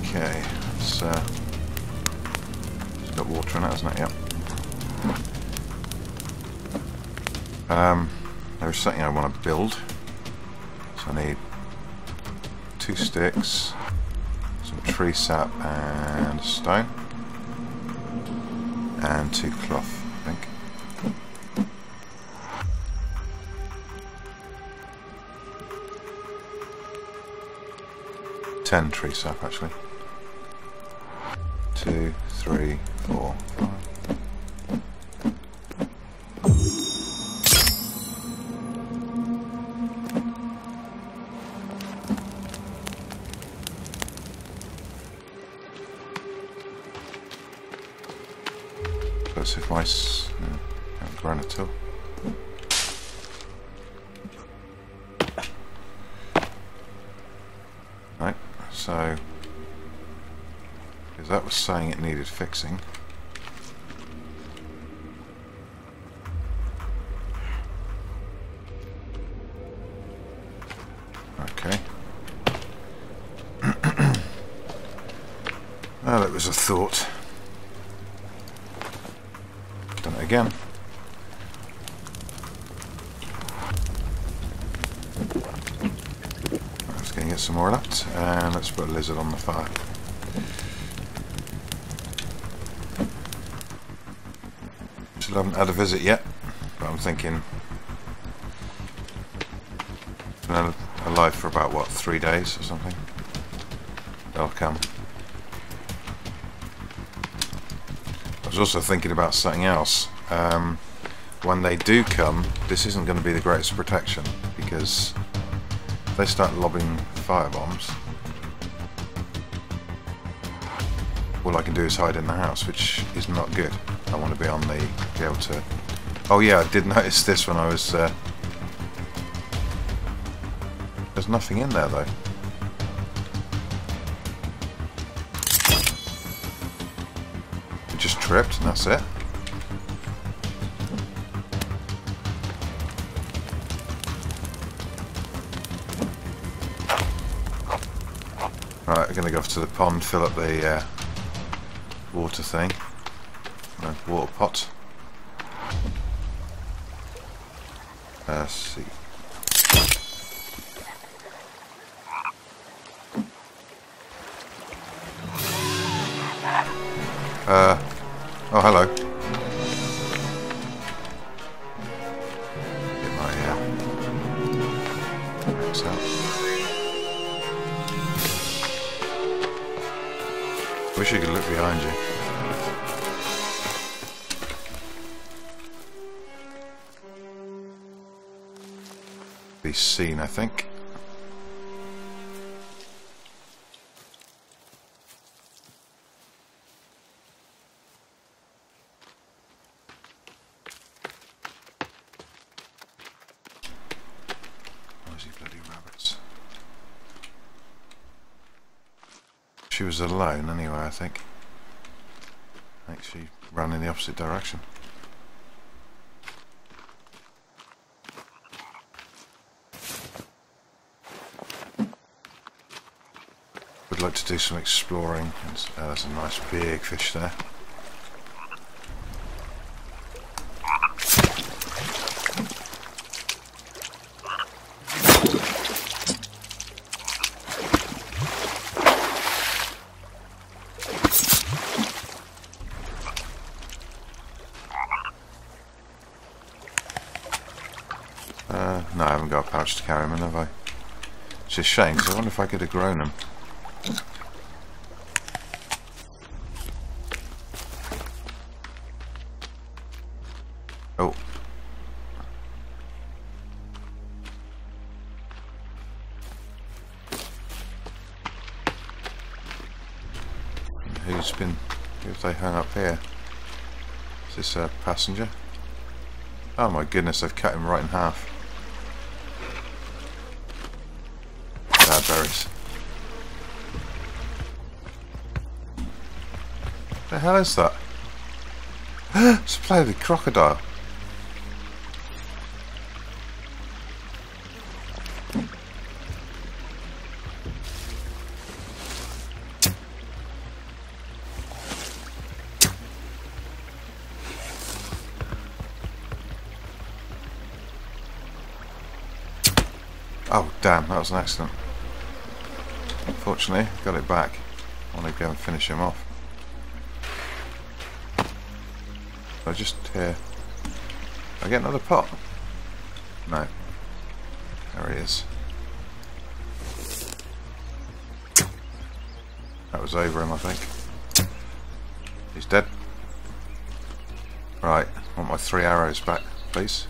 Okay, it's got water in it, hasn't it? Yep. There's something I want to build. So I need 2 sticks, some tree sap and a stone, and 2 cloth, I think. 10 tree sap actually. 2, 3, 4, 5. Let's see if mice haven't grown at all. Right, so because that was saying it needed fixing. Okay. Well, it was a thought. Done it again. Let's go and get some more of that, and let's put a lizard on the fire. Still haven't had a visit yet, but I'm thinking it's been alive for about what, 3 days or something. They'll come. I was also thinking about something else. When they do come, this isn't going to be the greatest protection, because if they start lobbing firebombs, all I can do is hide in the house, which is not good. I want to be on the, be able to... Oh yeah, I did notice this when I was... There's nothing in there though. Just tripped and that's it. Right, we're going to go off to the pond, fill up the water thing, water pot. Let's see. Oh, hello. Get my axe out. Wish you could look behind you. Be seen, I think. She was alone anyway, I think. She ran in the opposite direction. Would like to do some exploring. There's a nice big fish there. No, I haven't got a pouch to carry them in, have I? It's a shame, because I wonder if I could have grown them. Oh. Who have they hung up here? Is this a passenger? Oh my goodness, they've cut him right in half. Bad berries. The hell is that? It's a bloody crocodile. Oh damn, that was an accident. Fortunately, got it back. I want to go and finish him off. I just hear... I get another pot? No. There he is. That was over him, I think. He's dead. Right, I want my 3 arrows back, please.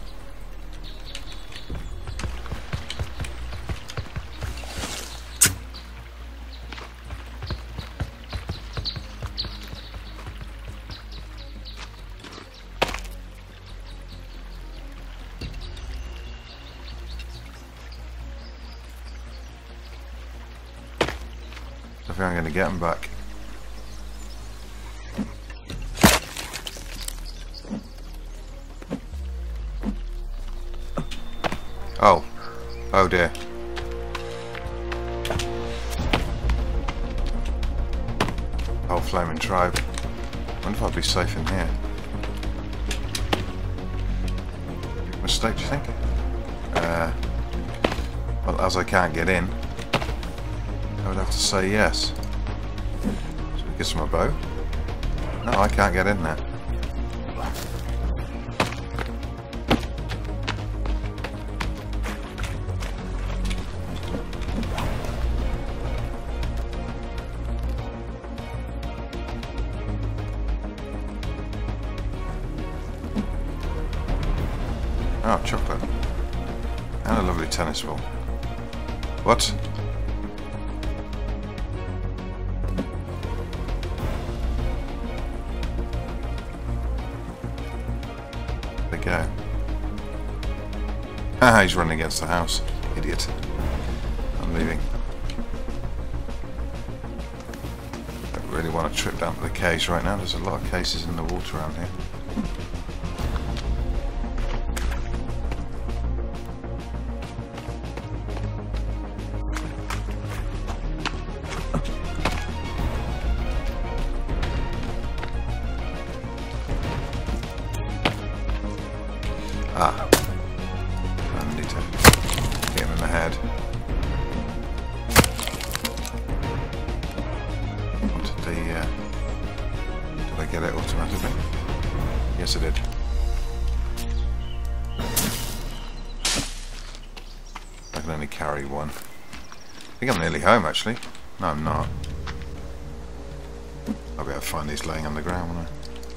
I think I'm going to get them back. Oh. Oh dear. Whole flaming tribe. I wonder if I'd be safe in here. Big mistake, do you think? Well, as I can't get in, I would have to say yes. Should we get my bow? No, I can't get in there. Oh, chocolate. And a lovely tennis ball. What? There we go. Haha, he's running against the house. Idiot. I'm leaving. Don't really want to trip down to the caves right now. There's a lot of cases in the water around here. Ah, I need to get him in the head. Wanted the, did I get it automatically? Yes, I did. I can only carry one. I think I'm nearly home, actually. No, I'm not. I'll be able to find these laying on the ground, won't I?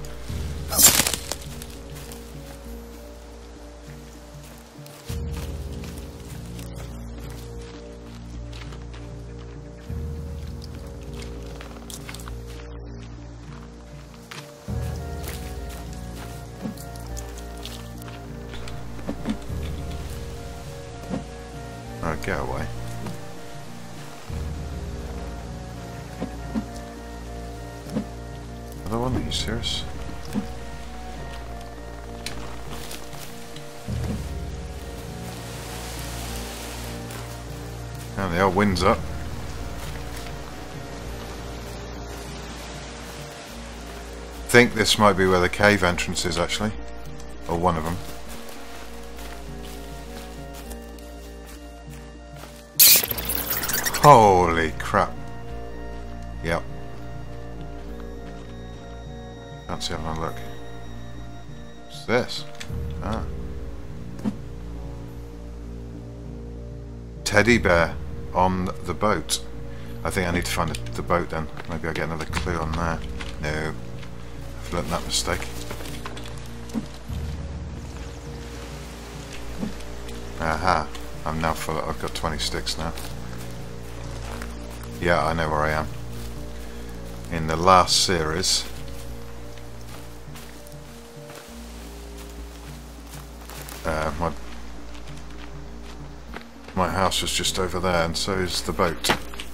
Oh, go away. Another one? Are you serious? And the old wind's up. I think this might be where the cave entrance is, actually. Or one of them. Holy crap. Yep. Fancy having a look. What's this? Ah. Teddy bear on the boat. I think I need to find the boat then. Maybe I'll get another clue on there. No. I've learnt that mistake. Aha. I'm now full. I've got 20 sticks now. Yeah, I know where I am. In the last series, my house was just over there, and so is the boat.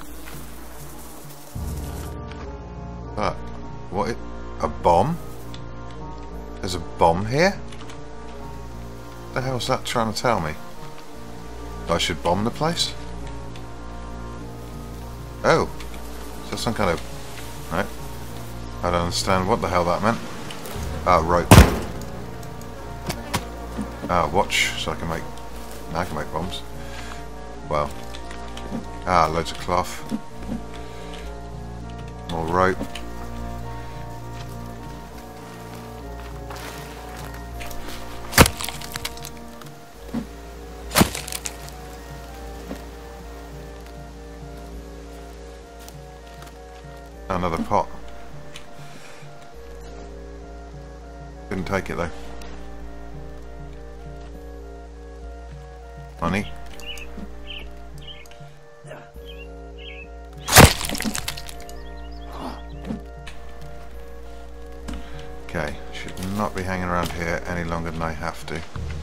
But what? A bomb? There's a bomb here? What the hell's that trying to tell me? I should bomb the place? Oh, is that some kind of... No, I don't understand what the hell that meant. Ah, rope. Ah, watch, so I can make... Now I can make bombs. Well, loads of cloth. More rope. Another pot. Couldn't take it though. Money. Okay, should not be hanging around here any longer than I have to.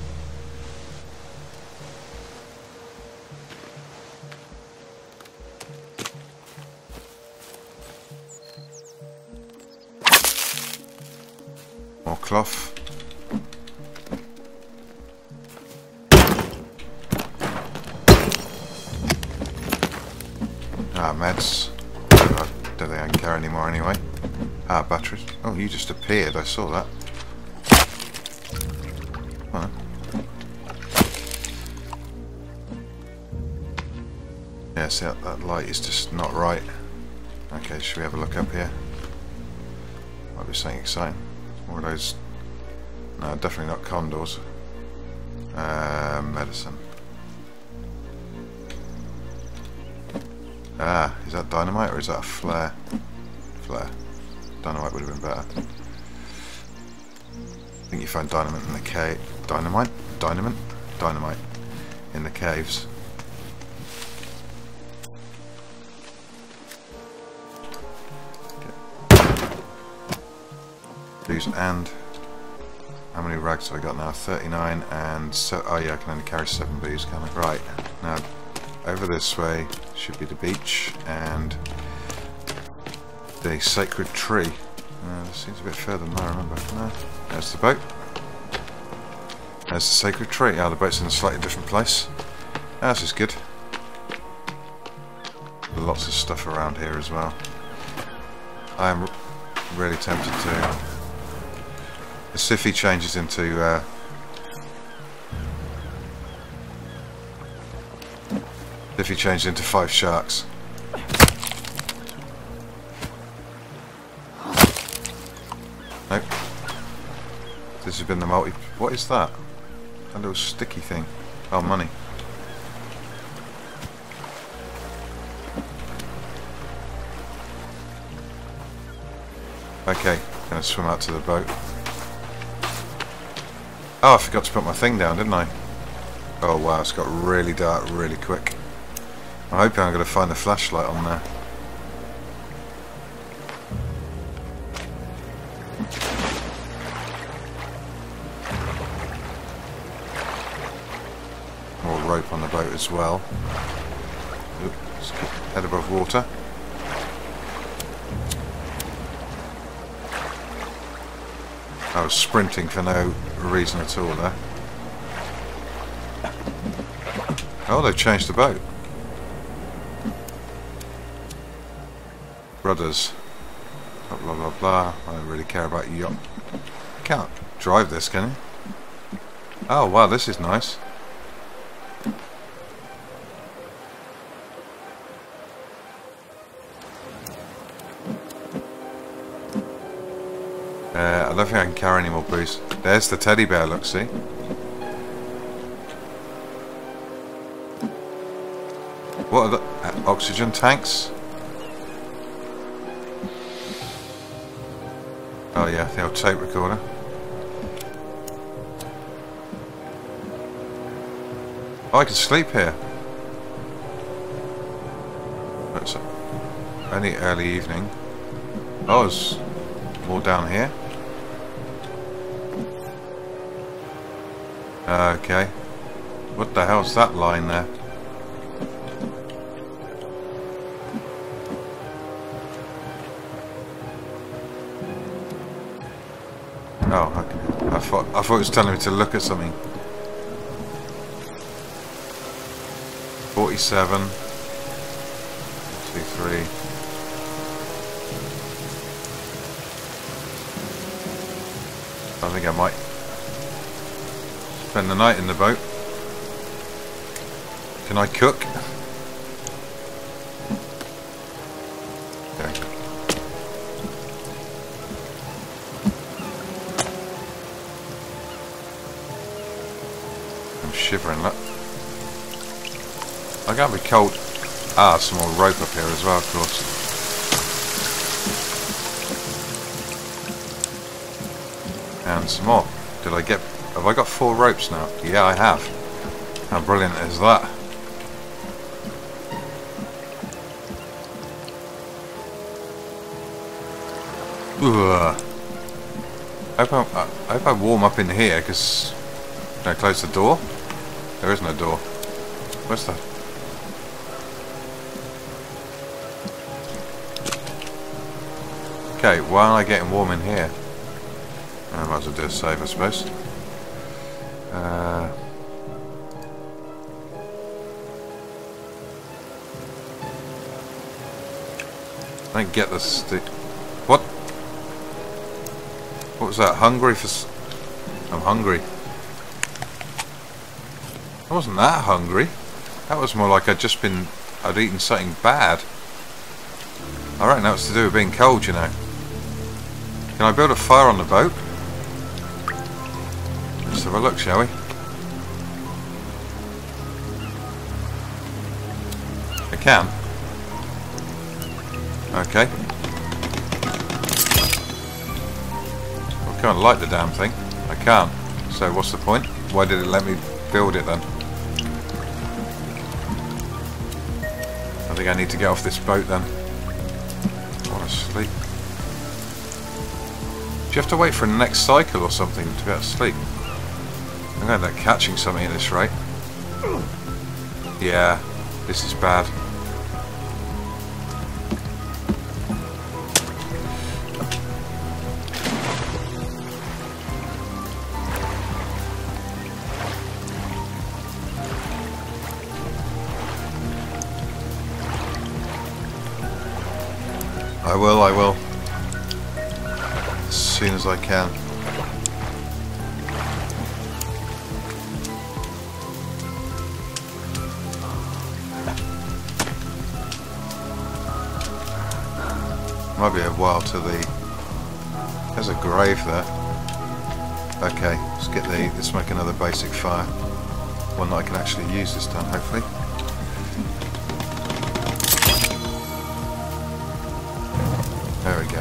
More cloth. Meds. I don't think I can carry any more anyway. Batteries. Oh, you just appeared, I saw that. Huh. Yeah, see that light is just not right. Okay, should we have a look up here? Might be something exciting. More of those. No, definitely not condors. Medicine. Is that dynamite or is that a flare? Flare. Dynamite would have been better. I think you find dynamite in the cave. Dynamite in the caves. Okay. Booze and how many rags have I got now? 39 and so. Oh yeah, I can only carry 7 booze, can I? Right now. Over this way should be the beach and the sacred tree. This seems a bit further than I remember. No, there's the boat. There's the sacred tree. The boat's in a slightly different place. This is good. Lots of stuff around here as well. I am really tempted to. The Siffy changes into. If he changed into 5 sharks. Nope. This has been the multi. What is that? A little sticky thing. Oh, money. Okay, gonna swim out to the boat. Oh, I forgot to put my thing down, didn't I? Oh wow, it's got really dark really quick. I'm hoping I'm going to find the flashlight on there. More rope on the boat as well. Oops, head above water. I was sprinting for no reason at all there. Oh, they've changed the boat. Brothers. Blah blah blah blah. I don't really care about yacht. Can't drive this, can you? Oh wow, this is nice. I don't think I can carry any more booze. There's the teddy bear, look, see? What are the oxygen tanks? Oh yeah, the old tape recorder. Oh, I can sleep here. It's only early evening. Oh, there's more down here. Okay. What the hell's that line there? Oh, I thought it was telling me to look at something. 47. 2, 3. I think I might spend the night in the boat. Can I cook? Okay. I'm shivering, look. I can't be cold. Ah, some more rope up here as well, of course. And some more. Did I get... Have I got 4 ropes now? Yeah, I have. How brilliant is that? Ugh. I hope I warm up in here, because... Can I close the door? There is no door. Where's that? Okay, why am I getting warm in here? I might as well do a save, I suppose. I don't get this. What? What was that? Hungry for... I'm hungry. I wasn't that hungry. That was more like I'd eaten something bad. I reckon that was to do with being cold, you know. Can I build a fire on the boat? Let's have a look, shall we? I can. Okay. I can't light the damn thing. I can't. So what's the point? Why did it let me build it then? I think I need to get off this boat then. I want to sleep. Do you have to wait for the next cycle or something to be able to sleep? I'm going to end up catching something at this rate. Yeah, this is bad. I will. As soon as I can. Might be a while to the... There's a grave there. Okay, let's make another basic fire. One that I can actually use this time, hopefully. There we go.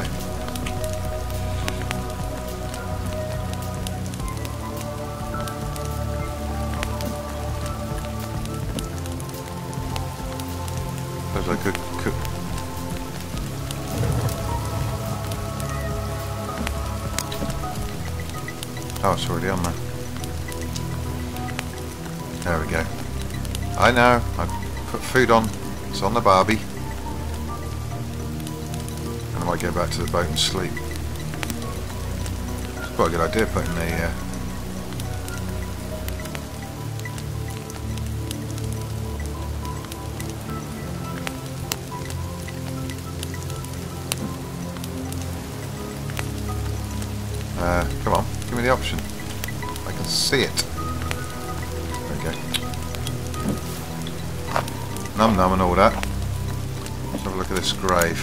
Suppose I could cook. Oh, it's already on there. There we go. I know. I put food on. It's on the barbie. And I might go back to the boat and sleep. It's quite a good idea putting the... come on, give me the option. I can see it. Okay. Num num and all that. Let's have a look at this grave.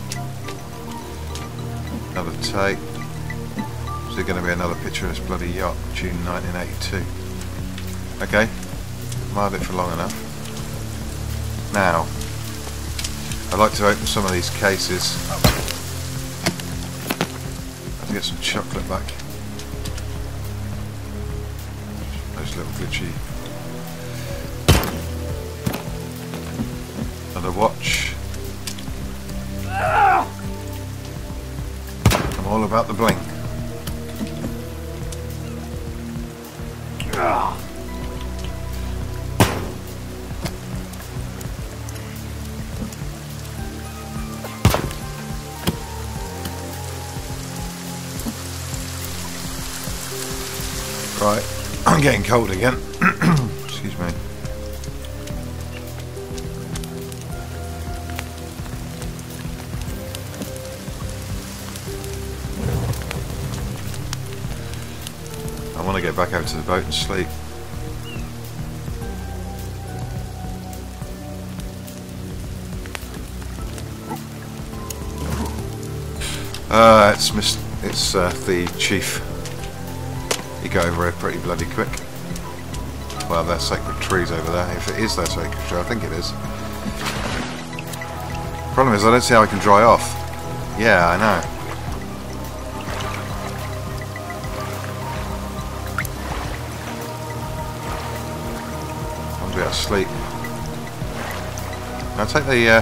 Another tape. Is there going to be another picture of this bloody yacht? June 1982. Okay. Mild it for long enough. Now, I'd like to open some of these cases. Get some chocolate back. Those little glitchy. Another watch. I'm all about the bling. Right, I'm getting cold again. Excuse me. I want to get back out to the boat and sleep. It's the chief. He got over here pretty bloody quick. Well, their sacred trees over there. If it is their sacred tree, I think it is. Problem is, I don't see how I can dry off. Yeah, I know. I'm gonna be asleep. Can I take the?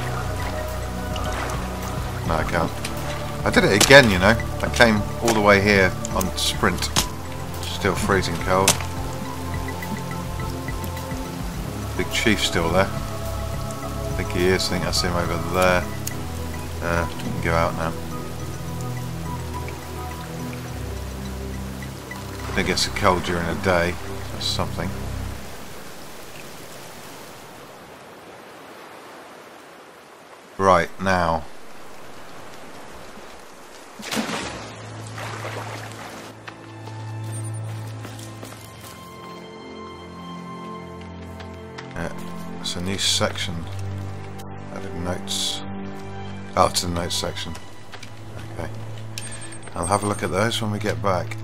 No, I can't. I did it again, you know. I came all the way here on sprint. Still freezing cold. Big Chief still there. I think he is. I think I see him over there. We can go out now. I think it's cold during the day. That's something. Right, now. It's a new section. Added notes. Oh, it's the notes section. Okay. I'll have a look at those when we get back.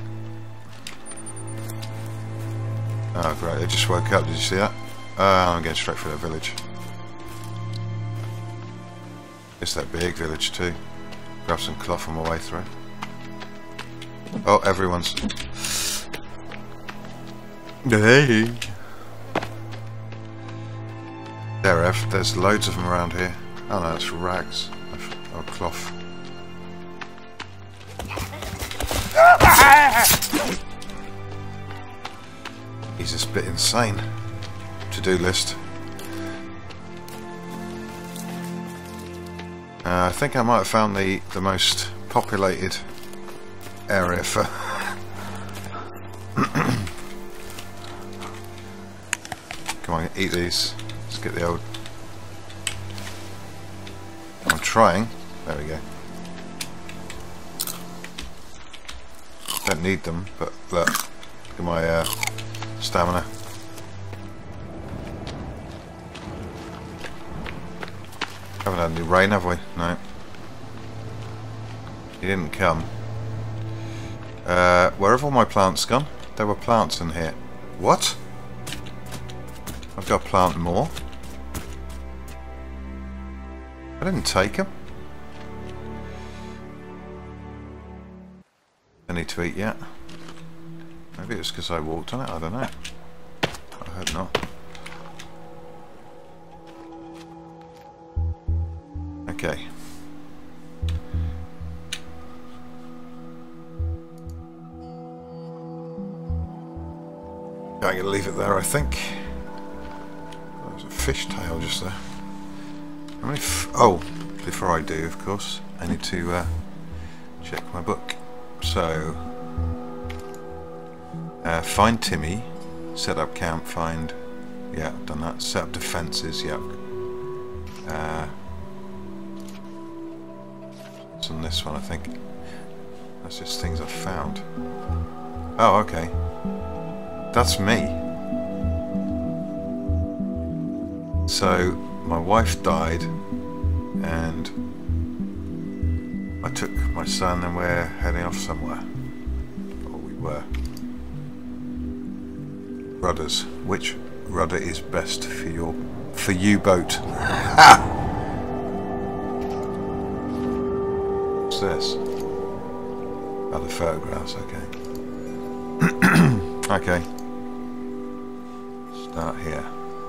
Oh great, they just woke up, did you see that? I'm going straight for the village. It's that big village too. Grab some cloth on my way through. Oh, everyone's... Hey! There, Ev. There's loads of them around here. Oh no, it's rags. Oh, cloth. He's just a bit insane. To-do list. I think I might have found the most populated area for... Come on, eat these. Let's get the old... I'm trying. There we go. Don't need them, but look. Look at my stamina. Haven't had any rain, have we? No. He didn't come. Where have all my plants gone? There were plants in here. What? I've got to plant more? I didn't take them. I need to eat yet. Maybe it's because I walked on it, I don't know. I hope not. Okay. I'm going to leave it there, I think. There's a fish tail just there. How many oh, before I do, of course, I need to check my book. So, find Timmy, set up camp, find, yeah, I've done that, set up defences, yeah. It's on this one, I think. That's just things I've found. Oh, okay. That's me. So, my wife died, and I took my son, and we're heading off somewhere. Or we were. Rudders. Which rudder is best for you boat? Ha! What's this? Other photographs, okay. Okay. Start here.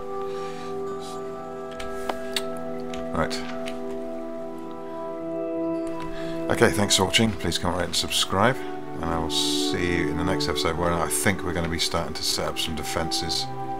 Right. Okay, thanks for watching. Please comment, rate and subscribe. And I will see you in the next episode where I think we're going to be starting to set up some defences.